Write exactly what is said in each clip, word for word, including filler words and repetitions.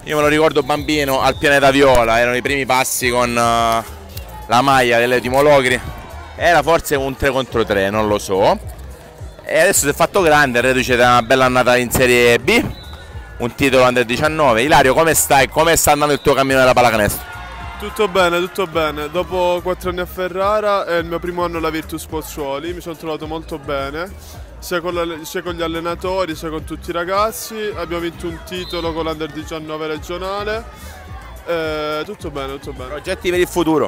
Io me lo ricordo bambino al Pianeta Viola, erano i primi passi con uh, la maglia dell'Etimo Locri. Era forse un tre contro tre, non lo so. E adesso si è fatto grande, reduce da una bella annata in Serie B, un titolo under diciannove. Ilario, come stai? Come sta andando il tuo cammino della pallacanestro? Tutto bene, tutto bene. Dopo quattro anni a Ferrara è il mio primo anno alla Virtus Pozzuoli, mi sono trovato molto bene, sia con, la, sia con gli allenatori sia con tutti i ragazzi. Abbiamo vinto un titolo con l'Under diciannove regionale, eh, tutto bene, tutto bene. Progetti per il futuro?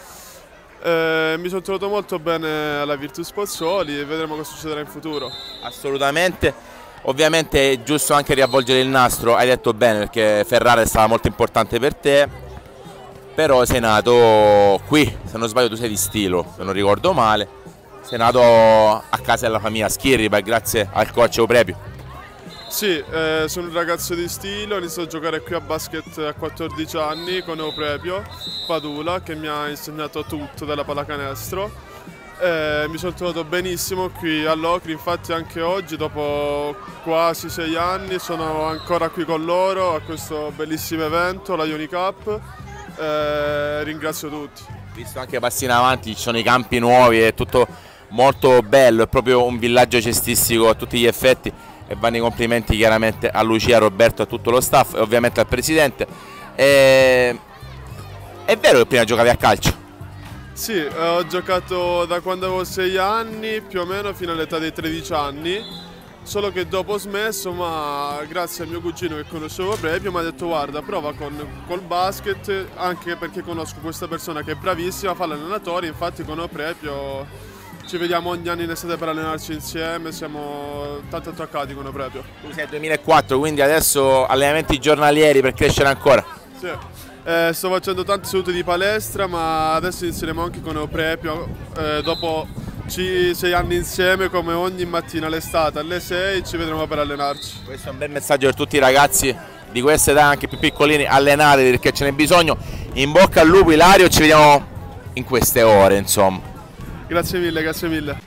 Eh, mi sono trovato molto bene alla Virtus Pozzuoli e vedremo cosa succederà in futuro. Assolutamente. Ovviamente è giusto anche riavvolgere il nastro, hai detto bene, perché Ferrara è stata molto importante per te. Però sei nato qui, se non sbaglio tu sei di Stilo, se non ricordo male. Sei nato a casa della famiglia Schirripa grazie al coach Euprepio. Sì, eh, sono un ragazzo di Stilo, ho iniziato a giocare qui a basket a quattordici anni con Euprepio Padula, che mi ha insegnato tutto della pallacanestro. Eh, mi sono trovato benissimo qui a Locri, infatti anche oggi dopo quasi sei anni sono ancora qui con loro a questo bellissimo evento, la Unicup. Eh, ringrazio tutti. Visto anche passi in avanti, ci sono i campi nuovi, è tutto molto bello, è proprio un villaggio cestistico a tutti gli effetti e vanno i complimenti chiaramente a Lucia, a Roberto, a tutto lo staff e ovviamente al presidente. E... È vero che prima giocavi a calcio? Sì, eh, ho giocato da quando avevo sei anni più o meno fino all'età dei tredici anni. Solo che dopo ho smesso, ma grazie al mio cugino che conoscevo Euprepio mi ha detto guarda, prova con, col basket, anche perché conosco questa persona che è bravissima, fa l'allenatore, infatti con Euprepio ci vediamo ogni anno in estate per allenarci insieme, siamo tanto attaccati con Euprepio. Tu sei duemilaquattro, quindi adesso allenamenti giornalieri per crescere ancora? Sì, eh, sto facendo tante sedute di palestra, ma adesso inizieremo anche con Euprepio, eh, dopo sei anni insieme, come ogni mattina all'estate alle sei ci vedremo per allenarci. Questo è un bel messaggio per tutti i ragazzi di questa età, anche più piccolini, allenatevi perché ce n'è bisogno. In bocca al lupo Ilario, ci vediamo in queste ore insomma. Grazie mille, grazie mille.